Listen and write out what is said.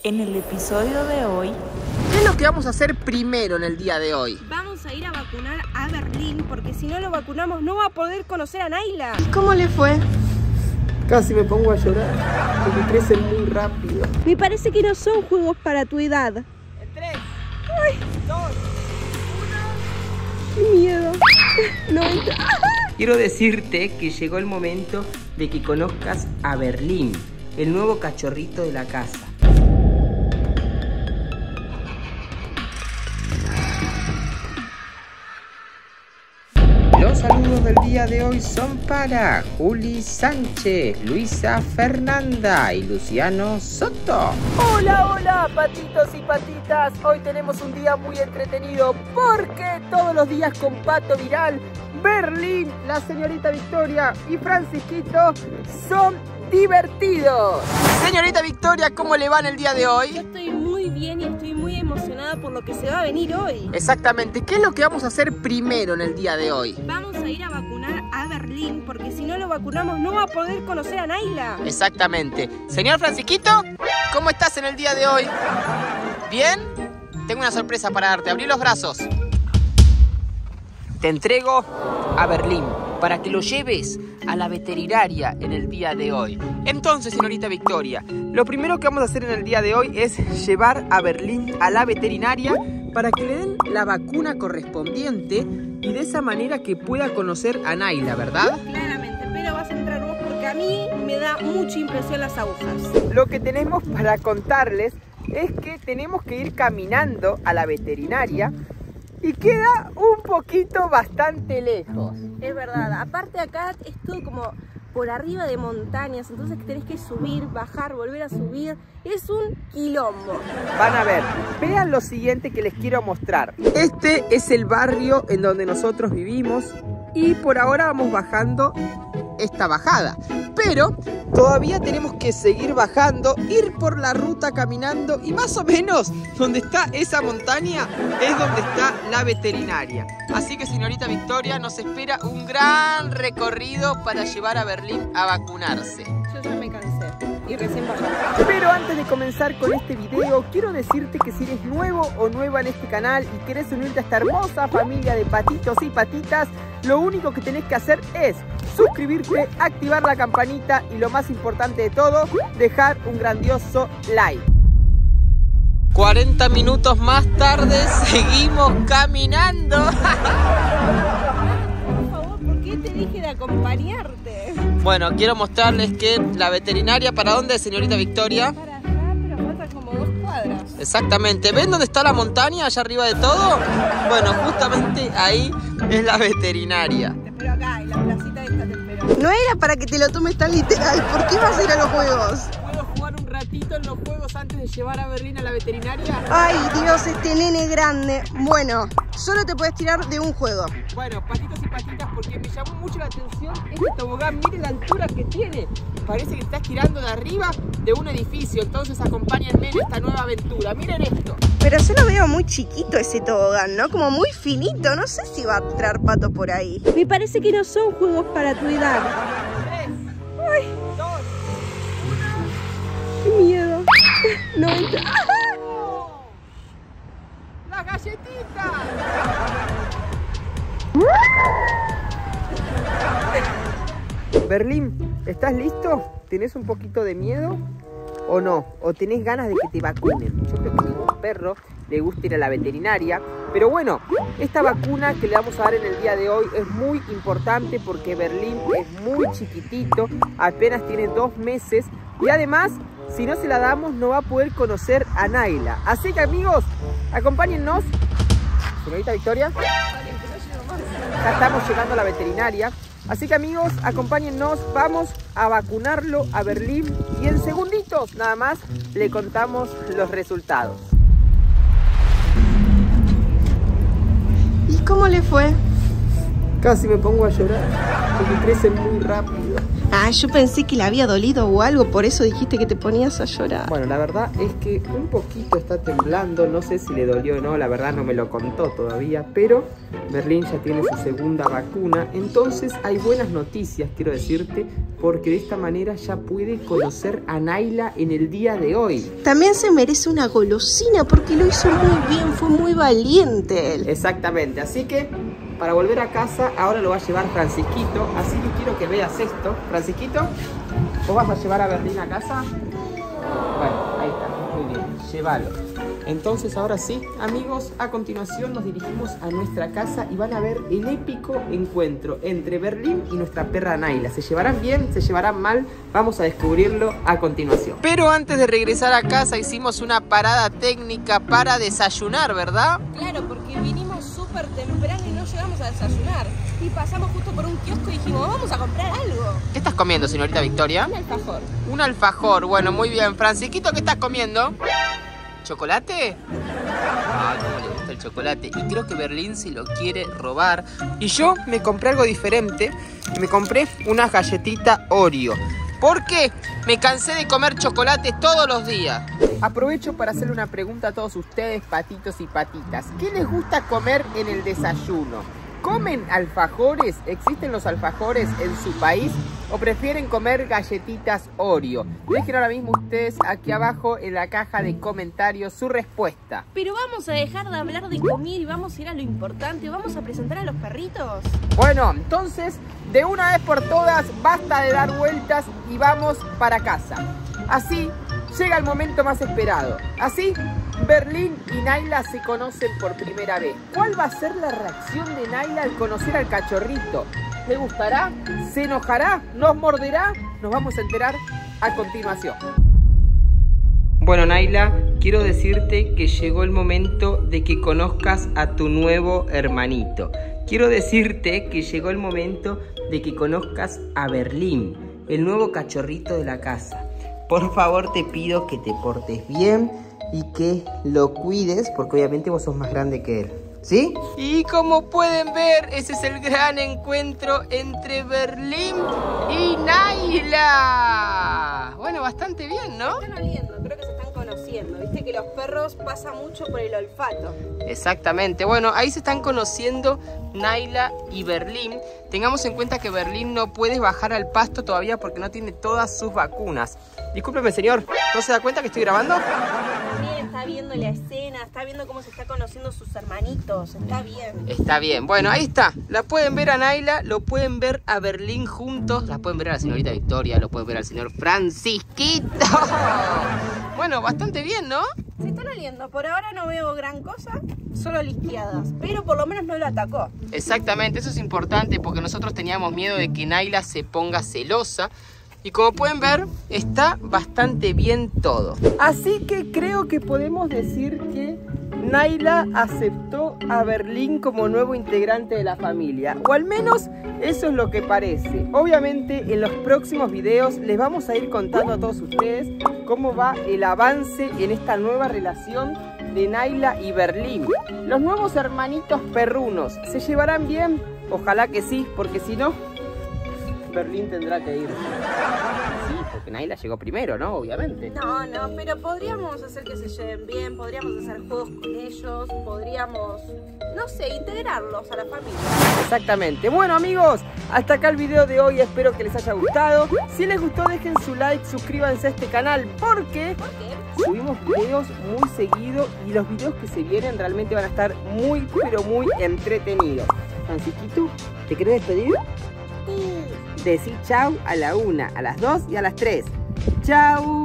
En el episodio de hoy, ¿qué es lo que vamos a hacer primero en el día de hoy? Vamos a ir a vacunar a Berlín, porque si no lo vacunamos no va a poder conocer a Nayla. ¿Y cómo le fue? Casi me pongo a llorar, porque crecen muy rápido. Me parece que no son juegos para tu edad. En 3, 2, 1... ¡Qué miedo! No, Quiero decirte que llegó el momento de que conozcas a Berlín, el nuevo cachorrito de la casa. Los saludos del día de hoy son para Juli Sánchez, Luisa Fernanda y Luciano Soto. Hola, patitos y patitas. Hoy tenemos un día muy entretenido porque todos los días con Pato Viral, Berlín, la señorita Victoria y Francisquito son divertidos. Señorita Victoria, ¿cómo le va en el día de hoy? yo estoy muy bien y estoy muy emocionada por lo que se va a venir hoy. Exactamente, ¿qué es lo que vamos a hacer primero en el día de hoy? Vamos a ir a vacunar a Berlín, porque si no lo vacunamos no va a poder conocer a Nayla. Exactamente. Señor Francisquito, ¿cómo estás en el día de hoy? ¿Bien? Tengo una sorpresa para darte. Abrí los brazos. Te entrego a Berlín para que lo lleves a la veterinaria en el día de hoy. Entonces, señorita Victoria, lo primero que vamos a hacer en el día de hoy es llevar a Berlín a la veterinaria para que le den la vacuna correspondiente y de esa manera que pueda conocer a Nayla, ¿verdad? Claramente, pero vas a entrar vos porque a mí me da mucha impresión las agujas. Lo que tenemos para contarles es que tenemos que ir caminando a la veterinaria y queda un poquito bastante lejos. Es verdad, aparte acá es todo como por arriba de montañas, entonces tenés que subir, bajar, volver a subir, es un quilombo. Van a ver, vean lo siguiente que les quiero mostrar. Este es el barrio en donde nosotros vivimos y por ahora vamos bajando esta bajada, pero todavía tenemos que seguir bajando, ir por la ruta caminando y más o menos donde está esa montaña es donde está la veterinaria. Así que, señorita Victoria, nos espera un gran recorrido para llevar a Berlín a vacunarse. Yo ya me cansé y recién bajé. Pero antes de comenzar con este video, quiero decirte que si eres nuevo o nueva en este canal y querés unirte a esta hermosa familia de patitos y patitas, lo único que tenés que hacer es suscribirte, activar la campanita y lo más importante de todo, dejar un grandioso like. 40 minutos más tarde seguimos caminando. Por favor, ¿por qué te dije de acompañarte? Bueno, quiero mostrarles que la veterinaria, ¿para dónde es, señorita Victoria? Para allá, pero falta como 2 cuadras. Exactamente, ¿ven dónde está la montaña allá arriba de todo? Bueno, justamente ahí es la veterinaria. Te espero acá, en la placita esta te espero. No era para que te lo tomes tan literal. ¿Por qué vas a ir a los juegos? ¿Puedo jugar un ratito en los juegos antes de llevar a Berlín a la veterinaria? Ay, Dios, este nene grande. Bueno, solo te puedes tirar de un juego. Bueno, patitos y patitas, porque me llamó mucho la atención este tobogán. Miren la altura que tiene. Parece que estás tirando de arriba de un edificio. Entonces acompáñenme en esta nueva aventura. Miren esto. Pero yo lo veo muy chiquito ese tobogán, ¿no? Como muy finito. No sé si va a traer Pato por ahí. Me parece que no son juegos para tu edad. 3, Ay, 2, qué miedo. No entra. 1. ¡Las galletitas! Berlín, ¿estás listo? ¿Tenés un poquito de miedo o no? ¿O tenés ganas de que te vacunen? Yo creo que ningún perro le gusta ir a la veterinaria. Pero bueno, esta vacuna que le vamos a dar en el día de hoy es muy importante porque Berlín es muy chiquitito, apenas tiene 2 meses y además, si no se la damos, no va a poder conocer a Nayla. Así que, amigos, acompáñennos. Señorita Victoria, ya estamos llegando a la veterinaria. Así que, amigos, acompáñennos, vamos a vacunarlo a Berlín y en segunditos nada más le contamos los resultados. ¿Y cómo le fue? Casi me pongo a llorar porque crecen muy rápido. Ah, yo pensé que le había dolido o algo, por eso dijiste que te ponías a llorar. Bueno, la verdad es que un poquito está temblando, no sé si le dolió o no, la verdad no me lo contó todavía, pero Berlín ya tiene su segunda vacuna, entonces hay buenas noticias, quiero decirte, porque de esta manera ya puede conocer a Naila en el día de hoy. También se merece una golosina porque lo hizo muy bien, fue muy valiente él. Exactamente, así que para volver a casa ahora lo va a llevar Francisquito, así que quiero que veas esto. Francisquito, ¿vos vas a llevar a Berlín a casa? Bueno, ahí está, muy bien, llévalo. Entonces ahora sí, amigos, a continuación nos dirigimos a nuestra casa y van a ver el épico encuentro entre Berlín y nuestra perra Naila. ¿Se llevarán bien? ¿Se llevarán mal? Vamos a descubrirlo a continuación. Pero antes de regresar a casa hicimos una parada técnica para desayunar, ¿verdad? Claro, porque vinimos súper temprano y no llegamos a desayunar. Y pasamos justo por un kiosco y dijimos, vamos a comprar algo. ¿Qué estás comiendo, señorita Victoria? Un alfajor. Un alfajor, bueno, muy bien. Francisquito, ¿qué estás comiendo? ¿Chocolate? Ay, cómo le gusta el chocolate. Y creo que Berlín se lo quiere robar. Y yo me compré algo diferente. Me compré una galletita Oreo. ¿Por qué? Me cansé de comer chocolate todos los días. Aprovecho para hacerle una pregunta a todos ustedes, patitos y patitas. ¿Qué les gusta comer en el desayuno? ¿Comen alfajores? ¿Existen los alfajores en su país? ¿O prefieren comer galletitas Oreo? Dejen ahora mismo ustedes aquí abajo en la caja de comentarios su respuesta. Pero vamos a dejar de hablar de comida y vamos a ir a lo importante. ¿Vamos a presentar a los perritos? Bueno, entonces, de una vez por todas, basta de dar vueltas y vamos para casa. Así llega el momento más esperado. Así, Berlín y Naila se conocen por primera vez. ¿Cuál va a ser la reacción de Naila al conocer al cachorrito? ¿Le gustará? ¿Se enojará? ¿Nos morderá? Nos vamos a enterar a continuación. Bueno, Naila, quiero decirte que llegó el momento de que conozcas a tu nuevo hermanito. Quiero decirte que llegó el momento de que conozcas a Berlín, el nuevo cachorrito de la casa. Por favor, te pido que te portes bien y que lo cuides, porque obviamente vos sos más grande que él, ¿sí? Y como pueden ver, ese es el gran encuentro entre Berlín y Naila. Bueno, bastante bien, ¿no? Están oliendo, creo que se están conociendo. Viste que los perros pasan mucho por el olfato. Exactamente, bueno, ahí se están conociendo Naila y Berlín. Tengamos en cuenta que Berlín no puede bajar al pasto todavía porque no tiene todas sus vacunas. Discúlpeme, señor, ¿no se da cuenta que estoy grabando? Bien, está viendo la escena, está viendo cómo se está conociendo sus hermanitos, está bien. Está bien, bueno, ahí está. La pueden ver a Naila, lo pueden ver a Berlín juntos, la pueden ver a la señorita Victoria, lo pueden ver al señor Francisquito. Bueno, bastante bien, ¿no? Se están oliendo, por ahora no veo gran cosa, solo lisqueadas, pero por lo menos no lo atacó. Exactamente, eso es importante porque nosotros teníamos miedo de que Naila se ponga celosa. Y como pueden ver, está bastante bien todo. Así que creo que podemos decir que Naila aceptó a Berlín como nuevo integrante de la familia. O al menos eso es lo que parece. Obviamente en los próximos videos les vamos a ir contando a todos ustedes cómo va el avance en esta nueva relación de Naila y Berlín. Los nuevos hermanitos perrunos, ¿se llevarán bien? Ojalá que sí, porque si no, Berlín tendrá que ir. Sí, porque Naila llegó primero, ¿no? Obviamente. No, pero podríamos hacer que se lleven bien, podríamos hacer juegos con ellos, podríamos, no sé, integrarlos a la familia. Exactamente. Bueno, amigos, hasta acá el video de hoy. Espero que les haya gustado. Si les gustó, dejen su like, suscríbanse a este canal porque subimos videos muy seguido y los videos que se vienen realmente van a estar muy, pero muy entretenidos. Francisquito, ¿te querés despedir? Sí. Decí chau a la 1, a las 2 y a las 3. Chau.